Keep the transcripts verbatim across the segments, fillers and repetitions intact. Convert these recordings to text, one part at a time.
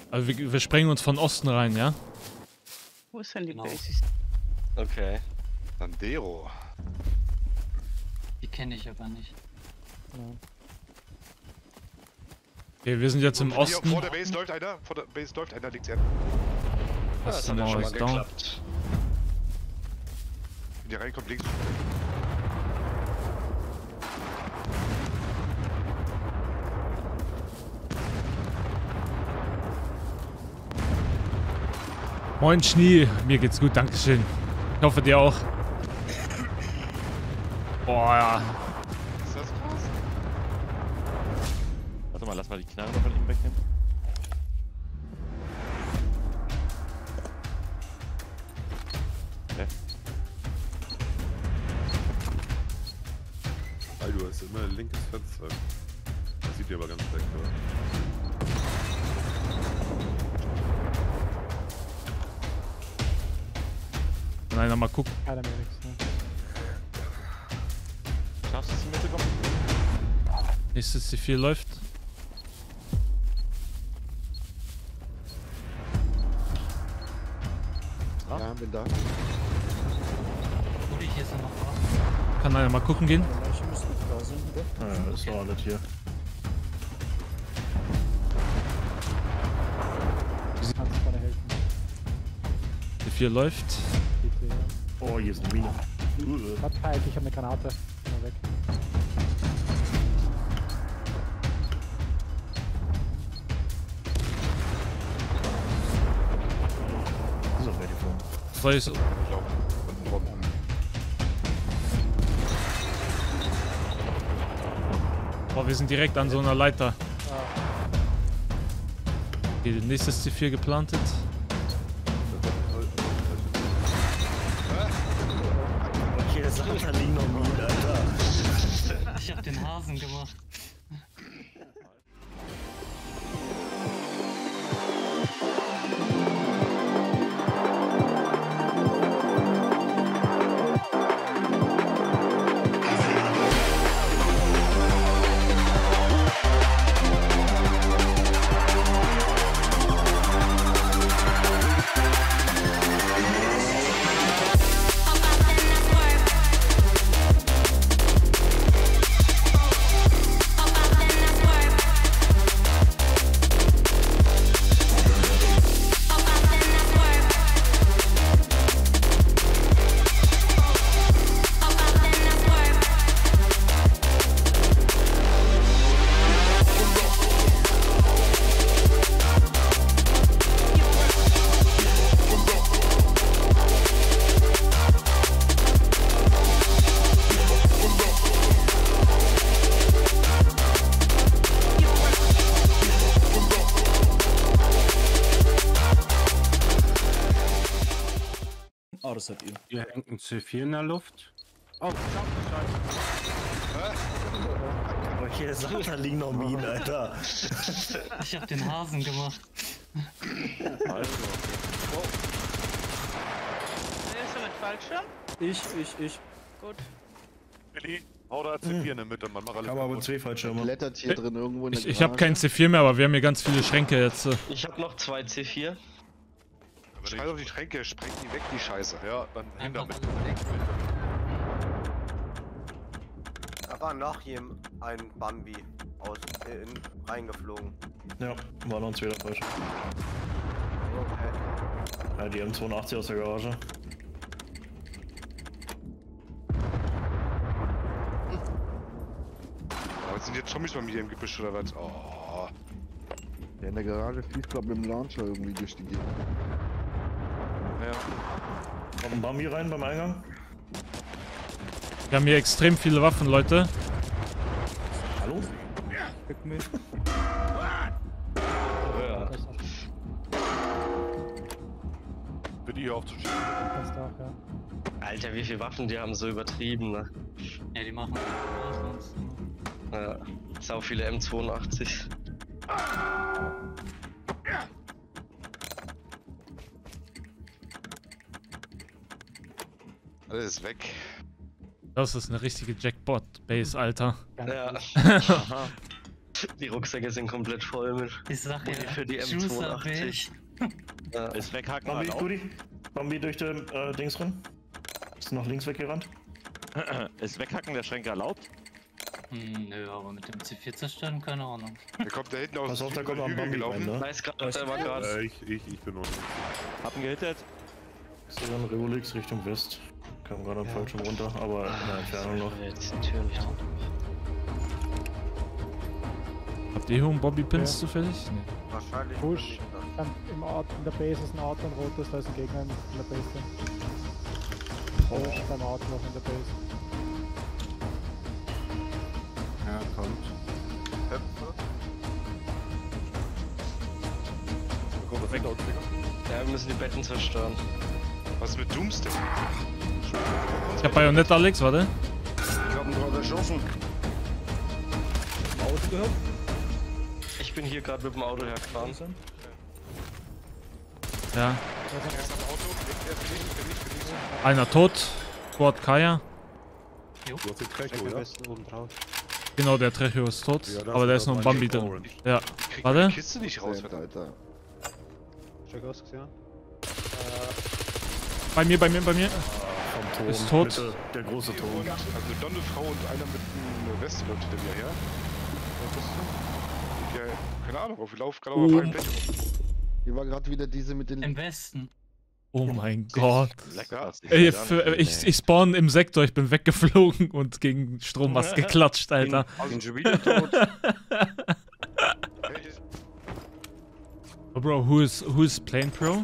Also wir, wir sprengen uns von Osten rein, ja? Wo ist denn die Genau. Basis? Okay. Sandero. Die kenne ich aber nicht. Okay, wir sind jetzt im Hier, Osten. vor der Base läuft einer. Vor der Base läuft einer links. Er. Das, Das hat ja Mauer schon mal ist down. geklappt. Wenn der reinkommt, links. Moin Schnee, mir geht's gut, dankeschön. Ich hoffe dir auch. Boah, ja. Ist das krass? Warte mal, lass mal die Knarre noch von ihm wegnehmen. Okay. Weil du hast immer ein linkes Fenster. Das sieht dir aber ganz schlecht aus. Kann einer mal gucken. Keiner mehr nichts, ne? Schaffst du es in die Mitte kommen? Nächstes C vier läuft. Ja, bin da. Gut, hier ist er noch was. Kann einer mal gucken gehen? Die Leichen müssen da sein, wieder. Ja, das war alles hier. Kannst du gerade helfen. C vier läuft. Bitte, ja. Oh, hier ist eine Mine. Warte, halt, ich habe eine Granate. Mal weg. So, ready for. Zwei ist. Boah, wir sind direkt an so einer Leiter. Okay, nächstes C vier geplantet. Okay, das ist ein liegen noch Mine, Alter. Ich hab den Hasen gemacht. Oh, das hat ihn. Hier hängt ein C vier in der Luft. Oh, Okay, das ist ein liegen noch Mine, Alter. Ich hab den Hasen gemacht. Also. Oh. Wer ist denn mit Fallschirm? Ich, ich, ich. Gut. Willi, hau da C vier in der Mitte, man macht alles. Kann man aber kaputt. zwei Fallschirme. Klettert hier drin irgendwo in der Ich, ich habe kein C vier mehr, aber wir haben hier ganz viele Schränke jetzt. äh. Ich habe noch zwei C vier. Scheiß auf die Schränke, sprengt die weg, die Scheiße. Ja, dann hin Einfach damit. alles weg. Da war noch jem ein Bambi aus äh, in, reingeflogen. Ja, war noch ein zweiter Fallschirm. Okay. Ja, die M zweiundachtzig aus der Garage. Aber jetzt sind jetzt Zombies bei mir im Gebüsch oder was? Oh. Der in der Garage fließt gerade mit dem Launcher irgendwie durch die Gegend. Ja. Kommt ein Bambi rein beim Eingang. Wir haben hier extrem viele Waffen, Leute. Hallo? Fick mich. Ja. Für die hier aufzuschieben. Das Dach, ja. Alter, wie viele Waffen die haben so übertrieben, ne? Ja, die machen alles sonst. Ja. Sau viele M zweiundachtzig. Alles ist weg. Das ist eine richtige Jackpot-Base, Alter. Ja. Die Rucksäcke sind komplett voll mit. Ich sag Muni ja, für die M Juicer zweiundachtzig. Ja. Ist weghacken. Bambi, Gudi. Bambi durch den äh, Dings rum. Ist noch links weggerannt. Ist Weghacken der Schränke erlaubt? Hm, nö, aber mit dem C vier zerstören, keine Ahnung. Der kommt da hinten aus Pass auf, da über kommt den noch ein Hügel Bambi rein, gelaufen. ne? Nice, grad, der war gerade. Äh, ich, ich, ich bin unten. Hab ihn gehittet. Ist dann Reolix Richtung West. Kam gerade am falschen runter, aber in der Entfernung noch. Jetzt die Tür nicht. Habt ihr hier einen Bobby-Pins zufällig? Nee. Wahrscheinlich. Push. nicht das. Dann im Auto, in der Base ist ein Auto, ein rotes, da ist ein Gegner in der Base drin. Push beim Auto noch in der Base. Ja, kommt. Köpfe. Ja, wir müssen die Betten zerstören. Was ist mit Doomsday? Ich hab Bajonett, Alex, warte. Ich hab ihn gerade erschossen. Auto gehört? Ich bin hier gerade mit dem Auto hergefahren. Ja. Er ist am Auto, er ist gelegen, bin ich gelegen. Einer tot. Quad Kaya. Du hast den Trecho, ja? Genau, der Trecho ist tot. Ja, da aber ist da ist noch ein noch Bambi ein drin. Orange. Ja. Ich krieg Warte. die Kiste nicht raus, verdammt. Alter. Bei mir, bei mir, bei mir. Vom Turm. Ist tot. Mitte, der große Turm. Und, also eine blonde Frau und einer mit einem Weste läuft hinter mir her. Was bist du? Ja, keine Ahnung, auf, ich lauf gerade auf Oh. einem Blech rum. Hier war gerade wieder diese mit den... Im Westen. Oh mein Gott. Lecker. Ey, für, ich, ich spawn im Sektor, ich bin weggeflogen und gegen Strommast geklatscht, Alter. Bin schon wieder tot. Oh, Bro, who is, who is playing Pro?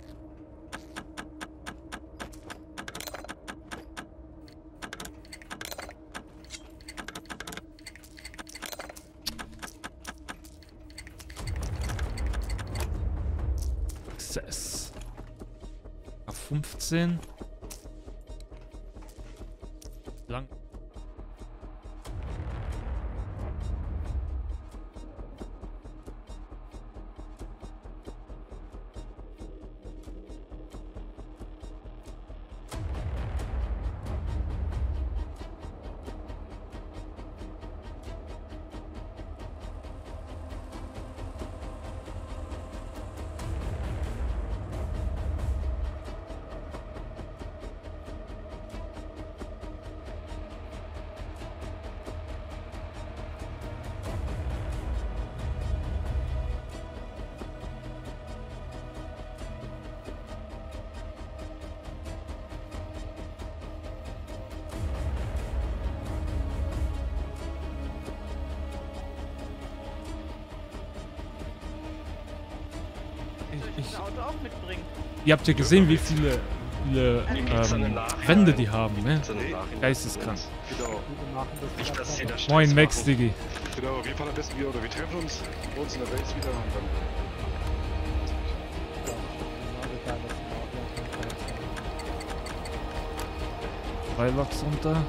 Success. Auf fünfzehn. Lang. Soll ich das Auto auch mitbringen? Ihr habt ja gesehen, wie viele, viele Mir geht's dann im ähm, Nachhinein. Wände die haben, Mir ne? geht's dann im Nachhinein. Geisteskrank. Genau, Wir machen das Nicht, dass sie da Stress Moin, Max, machen. Diggi. genau, wir fahren am besten wieder, oder wir treffen uns bei uns in der Base wieder und dann... Zwei Loks runter.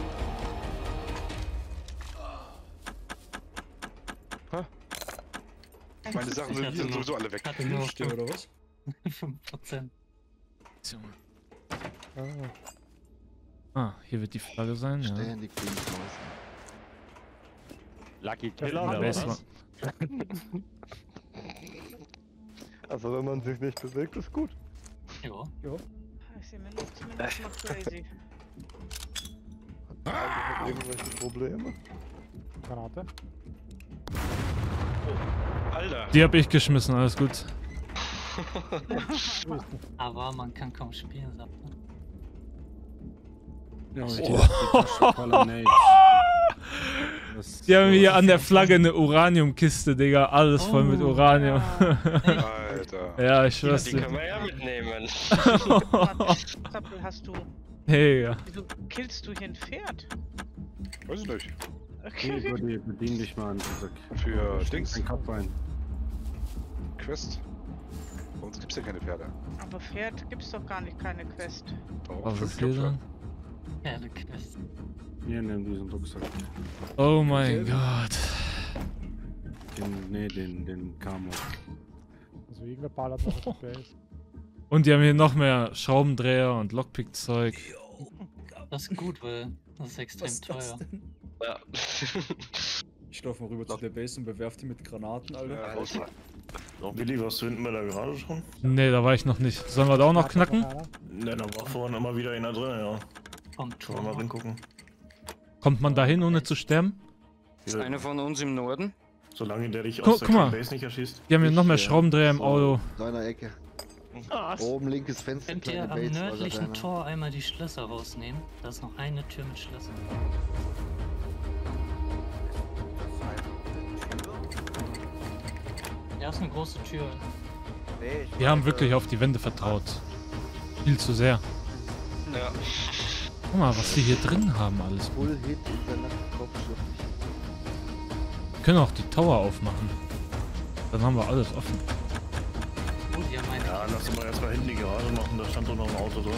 Meine Sachen Ich sind, hatte sind nur- sowieso alle weg. Hatte nur Stimmt, oder was? fünf Prozent. Ah, hier wird die Flagge sein, ja. Ständig Dings raus. Lucky Ja, Kill, oder Base was? Also wenn man sich nicht bewegt, ist gut. Ja. Ich sehe zumindest, zumindest macht crazy. Hat irgendwelche Probleme? Granate. Alter. Die hab ich geschmissen, alles gut. Aber man kann kaum spielen, sagt man. Ja, ich Oh. hab voller Nades. Das- Die haben hier an der Flagge eine Uraniumkiste, Digga. Alles voll mit Oh, Uranium. Alter. Ja, ich Ja, schwör's die dir. können wir ja mitnehmen. Zappel, hast du. Hey, ja. Wieso killst du hier ein Pferd? Weiß ich nicht. Okay, Okay. Buddy, bedien dich mal an dieser Für Dings, ein Kopf ein. Quest. Bei uns gibt's ja keine Pferde. Aber Pferd gibt's doch gar nicht, keine Quest. Doch, Was fünf ist hier Köpfe. dann? Pferdequest. Hier, nimm diesen Rucksack. Oh mein Gott. Den, nee, den, den Camo. Also irgendwer ballert noch auf der Base. Und die haben hier noch mehr Schraubendreher und Lockpick-Zeug. Das ist gut, weil das ist extrem teuer. Ja. Ich laufe mal rüber zu der Base und bewerf die mit Granaten, Alter. Ja, raus. Willi, warst du hinten bei der Garage schon? Nee, da war ich noch nicht. Sollen wir da auch noch knacken? Ne, da war vorhin immer wieder einer drin, ja. Kommt Können wir mal hingucken. Kommt man da hin, ohne zu sterben? Ist einer von uns im Norden? Solange der dich Guck- aus der guck mal. Base nicht erschießt. Die haben hier noch mehr Ich, äh, Schraubendreher im so Auto. In seiner Ecke. Ah, Oben linkes Fenster, Könnt kleine ihr am Base. also nördlichen deiner. Tor einmal die Schlösser rausnehmen? Da ist noch eine Tür mit Schlössern. Ja, ist eine große Tür. Nee, ich Wir haben meine, wirklich auf die Wände vertraut. Viel zu sehr. Ja. Guck mal, was die hier drin haben alles. Full Hit in seiner Kopfschrift. Wir können auch die Tower aufmachen. Dann haben wir alles offen. Oh, die haben eine. Ja, lass mal erstmal hinten die Garage machen, da stand doch noch ein Auto drin.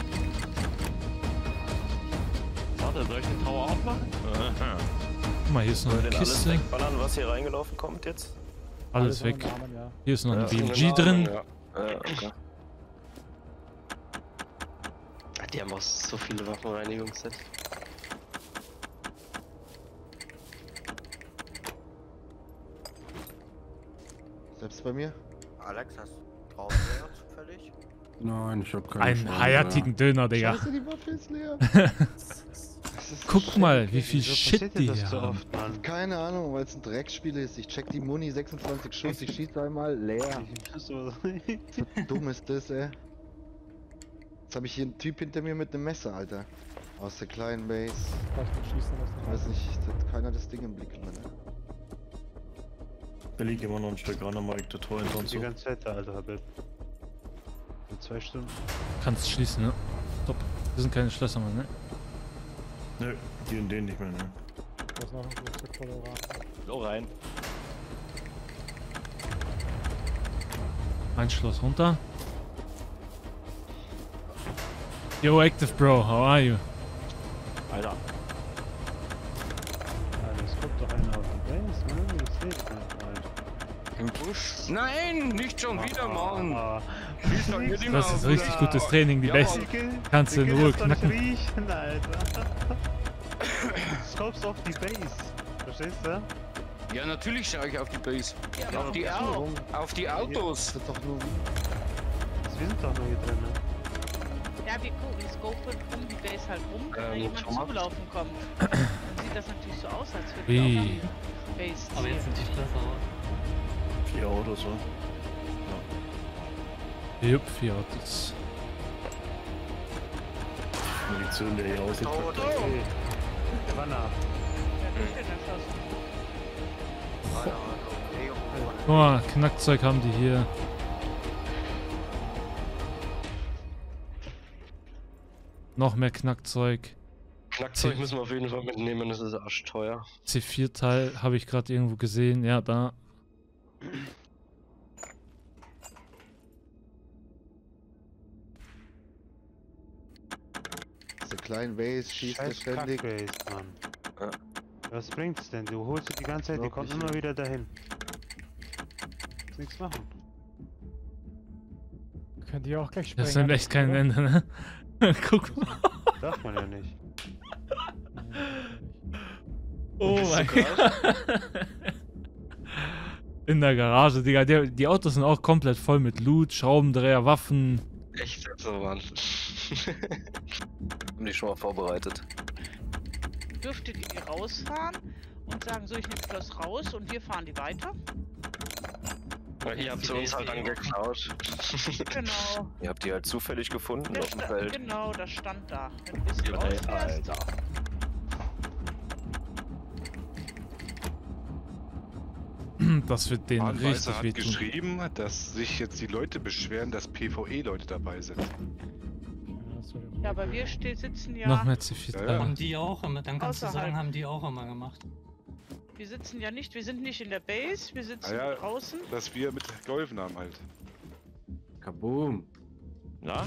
Warte, soll ich den Tower aufmachen? Aha. Guck mal, hier ist noch Soll eine denn alles Kiste. wegballern, was hier reingelaufen kommt jetzt? Alles Alles weg. im Namen, ja. Hier ist noch ein Ja, B M so G eine drin. Namen, ja. Äh, okay. Die haben auch so viele Waffenreinigungssets. Selbst bei mir? Alex, hast du draußen leer zufällig? Nein, ich hab keine Einen Chance, hayatigen Döner, Digga. Scheiße, die Waffe ist leer. Guck mal, wie viel Wieso Shit passiert die dir das hier so haben. oft, Mann? Keine Ahnung, weil es ein Drecksspiel ist. Ich check die Muni, sechsundzwanzig Schuss, ich schieße einmal leer. So. So dumm ist das, ey. Jetzt habe ich hier einen Typ hinter mir mit einem Messer, Alter. Aus der kleinen Base. Vielleicht nicht schießen Ich lassen. weiß nicht, hat keiner das Ding im Blick, Mann. Da liegt immer noch ein Stück ran, Mike, der Tor hinter uns. Die So. ganze Zeit da, Alter, Habib. In zwei Stunden. Kannst schließen, ne? Top. Das sind keine Schlösser mehr, ne? Nö, die und den nicht mehr, ne? Da ist noch ein Flugzeug voller Uran. So rein. Ein Schloss runter. Yo, Active Bro, how are you? Alter. Alter, es kommt doch einer auf die Base, ne? Ich seh dich nicht, Alter. Im Busch? Nein, nicht schon wieder, Mann! Ah, Schieß doch nicht Das ist richtig gutes Training, die Ja, Base. Mann. Kannst du in Ruhe knacken. Riechen, Alter. Scopes auf die Base. Verstehst du? Ja, natürlich schaue ich auf die Base. Ja, Auf die, wir auch. auf die Autos. Das ist doch nur. Wir sind doch nur hier drin, ne? Ja, wir gucken, wir scopen um die Base halt rum, wenn da Ähm, jemand Thomas? zulaufen kommt. Dann sieht das natürlich so aus, als würde Wie? wir auf die Base Aber jetzt zielen. sind die Schlösser raus. Vier Autos, so. Jupp, vier Autos. Munition, der hier aussieht. Oh, Hey. Wanna. Wer hat dich denn erschossen? Keine Ahnung. Ey, oh, Guck mal, Knackzeug haben die hier. Noch mehr Knackzeug. Knackzeug müssen wir auf jeden Fall mitnehmen, das ist arschteuer. C vier Teil habe ich gerade irgendwo gesehen. Ja, da. Aus der kleinen Base schießt er Scheiß ständig. Kackbase, Mann. Ja. Was bringt's denn? Du holst sie die ganze Zeit, die Glaub kommt ich immer nicht. wieder dahin. Kannst nichts machen. Könnt ihr auch gleich springen. Das nimmt echt kein oder? Ende, ne? Guck mal. Darf man ja nicht. Oh Bist du mein krank? Gott. In der Garage, Digga. Die, die Autos sind auch komplett voll mit Loot, Schraubendreher, Waffen. Echt so, Mann. Haben die schon mal vorbereitet. Dürftet ihr rausfahren und sagen, so, ich nehme Schloss raus und wir fahren die weiter? Ja, ihr habt sie uns halt angeklaut. Genau. Ihr habt die halt zufällig gefunden Der auf dem sta- Feld. Genau, das stand da. Wenn du ein bisschen Ey, rausfährst, Alter. Das wird denen Bahnweiser richtig hat wehtun. geschrieben, dass sich jetzt die Leute beschweren, dass PvE-Leute dabei sind. ja, aber wir ste- sitzen ja. Noch mehr C vier Ja, ja. Teile. Haben die auch immer, dann kannst du Außerhalb. sagen, haben die auch immer gemacht. Wir sitzen ja nicht, wir sind nicht in der Base, wir sitzen Ah ja. draußen. Dass wir mit geholfen haben halt. Kaboom. Na?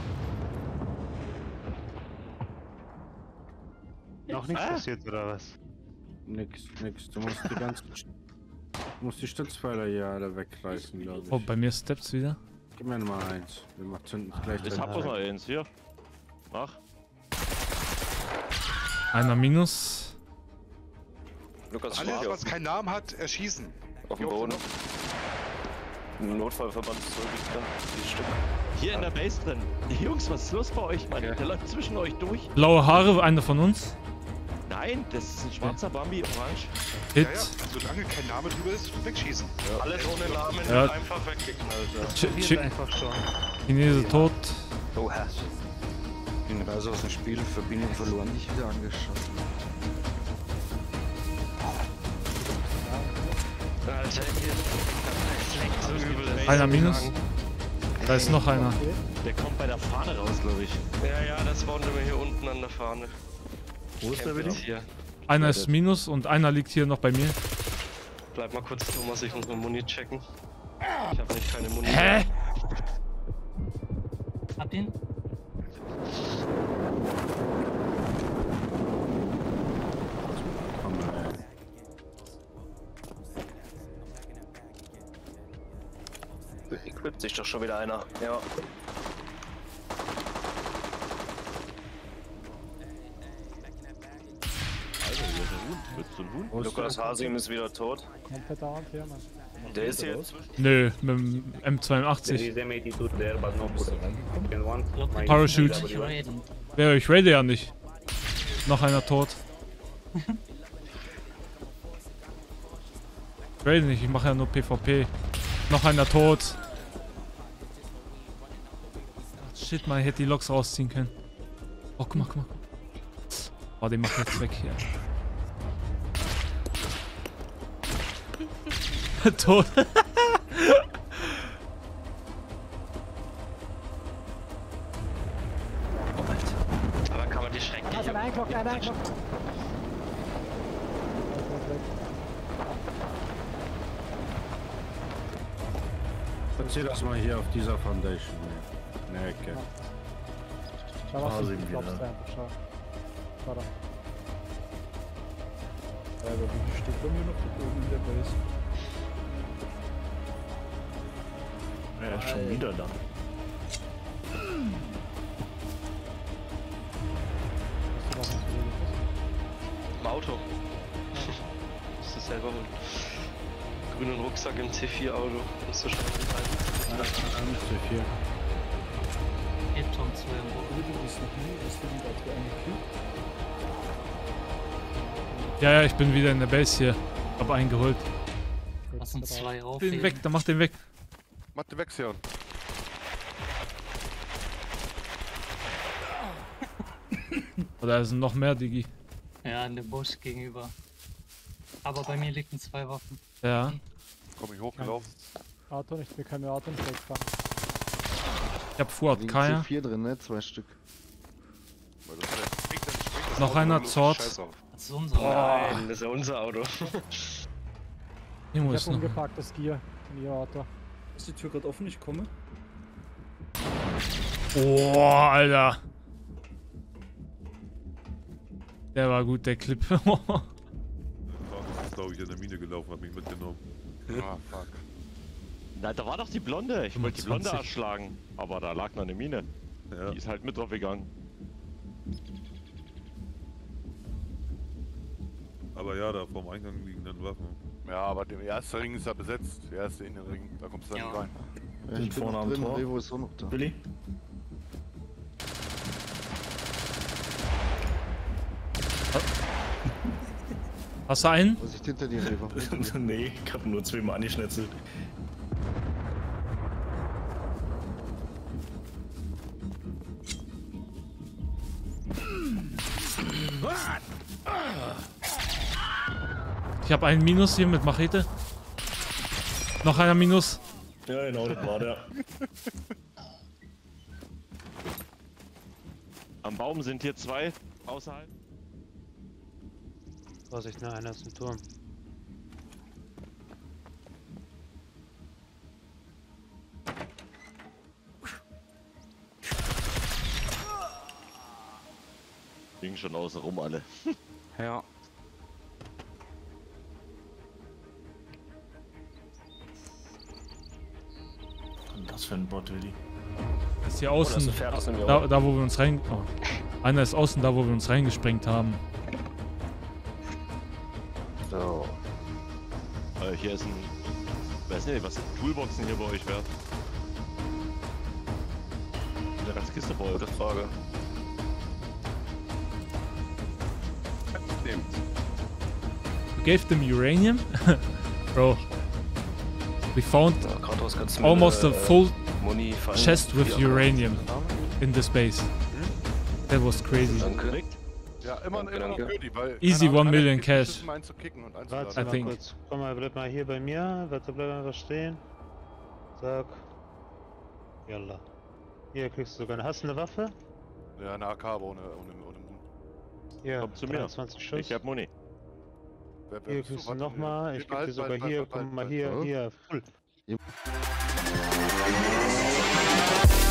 Noch nichts passiert, oder was? Nix, nix. Du musst die ganzen. Du musst die Stützpfeiler hier alle wegreißen, glaube ich. Oh, bei mir Steps wieder. Gib mir mal eins. Wir machen zünden gleich. Ich den hab bloß Tag. noch eins, hier. Mach. Einer minus. Lukas, Alles, was keinen Namen hat, erschießen. auf dem Boden. Notfallverband ist zurückgegangen. Die Stück. Hier in der Base drin. Jungs, was ist los bei euch, Mann? Der läuft zwischen euch durch. Blaue Haare, einer von uns. Nein, das ist ein schwarzer Bambi, orange. Hit. Ja, ja, solange kein Name drüber ist, wegschießen. Ja. Alles ohne Namen, Ja. einfach weggeknallt. Ch Hier Ch ist einfach schon. Chinese tot. Oh, Hass. Ich bin raus aus dem Spiel, Verbindung verloren. Nicht wieder angeschossen. Alter, hier. Das leckt so übel. Einer minus. Da ist noch einer. Der kommt bei der Fahne raus, glaube ich. Ja, ja, das waren wir hier unten an der Fahne. Wo ist der wieder? Hier. Einer ist minus und einer liegt hier noch bei mir. Bleib mal kurz, Thomas, ich muss mal Muni checken. Ich habe nicht keine Muni. Hä? Hab ihn. Equipt sich doch schon wieder einer. Ja. Also, hier ist ein Hund. Willst du einen Hund? Lukas Hasim ist wieder tot. Komplett down hier, Mann. Der ist hier. Nö, mit dem M zweiundachtzig. Parachute. Wer, ich raide ja nicht. Noch einer tot. Ich raide nicht, ich mache ja nur PvP. Noch einer tot. Shit, man, ich hätte die Loks rausziehen können. Oh, guck mal, guck mal. Oh, den mach ich jetzt weg hier. Tot. Aber kann man die Schrecken Da ist ein eingeloggt, ein eingeloggt. Erzähl das mal hier auf dieser Foundation. Ne, ne Ecke. Schau, was Ah, du sehen wir glaubst, da. einfach, schau. Schau da. Ja, aber wie viel steht bei mir noch da oben in der Base? Er ist schon wieder da. im Auto. Musst du selber holen. Grünen Rucksack im C vier Auto. Musst du schon rein. C vier. Epton zwei im Boden. Du bist noch nie, hast du den gerade eingekriegt? Ja, ja, ich bin wieder in der Base hier. Hab eingeholt. Lass uns zwei auf. Den weg, dann mach den weg. Mach den weg, Sion. Oder sind noch mehr, Digi? Ja, in dem Busch gegenüber. Aber bei mir liegen zwei Waffen. Ja. Komm ich hochgelaufen. Auto nicht, wir können Auto nicht wegfahren. Ich hab Fuad Kaya. C vier drin, ne? Zwei Stück. Weil das springt, dann springt das Noch Auto einer los, Zort. Scheiß auf. Das ist unser Auto. Nein, das ist ja unser Auto. Irgendwo Ich ist hab noch. umgepacktes Gear in ihr Auto. Ist die Tür gerade offen? Ich komme. Boah, Alter. Der war gut, der Clip. Das ist, glaube ich, in der Mine gelaufen, hat mich mitgenommen. Ah, fuck. Na, da war doch die Blonde. Ich wollte die Blonde fünfundzwanzig. erschlagen. Aber da lag noch eine Mine. Ja. Die ist halt mit drauf gegangen. Aber ja, da vorm Eingang liegen dann Waffen. Ja, aber der erste Ring ist ja besetzt. Der erste Innenring, da kommst du dann nicht rein. Ja, Sind ich bin vorne noch am drin, Tor. Revo ist auch noch da. Willi? Hast du einen? Was ist hinter dir, Revo? Nee, ich hab nur zweimal angeschnetzelt. Ich habe einen Minus hier mit Machete. Noch einer Minus. Ja, genau, das war der. Am Baum sind hier zwei außerhalb. Vorsicht, ne, einer ist im Turm. Liegen schon außen rum alle. Ja. Und das für ein Bot, Willi. Ist hier Oh, das außen. ist ein Pferd, das sind wir Da, auch. da wo wir uns rein. Oh. Einer ist außen da, wo wir uns reingesprengt haben. So. Äh, hier ist ein... Weiß nicht, was sind Toolboxen hier bei euch wert? Eine ganze Kiste voll. Gute Frage. Nehmt. You gave them uranium? Bro. We found Ja, Kratos, kannst du mir almost a eine, full Muni fallen? chest with Ja, uranium in the space. That was crazy. Danke. Ja, immer, Danke, immer noch danke. Goodie, weil... Easy keine Ahnung, one einer million gibt cash. beschissen, einen zu kicken und Warte einzuladen. I mal think. kurz. Komm mal, bleib mal hier bei mir. Warte, bleib einfach stehen. Zack. Yalla. Hier kriegst du sogar eine. Hast du eine Waffe? Ja, eine A K, aber ohne, ohne, ohne Mund. Hier, Komm zu mir. dreiundzwanzig Schuss. Ich hab Muni. Wer, wer Hier bist du? kriegst du Warte, nochmal. hier. Ich geb dir Halt, sogar halt, hier. halt, Guck halt, mal halt. hier, Oh. hier. Full.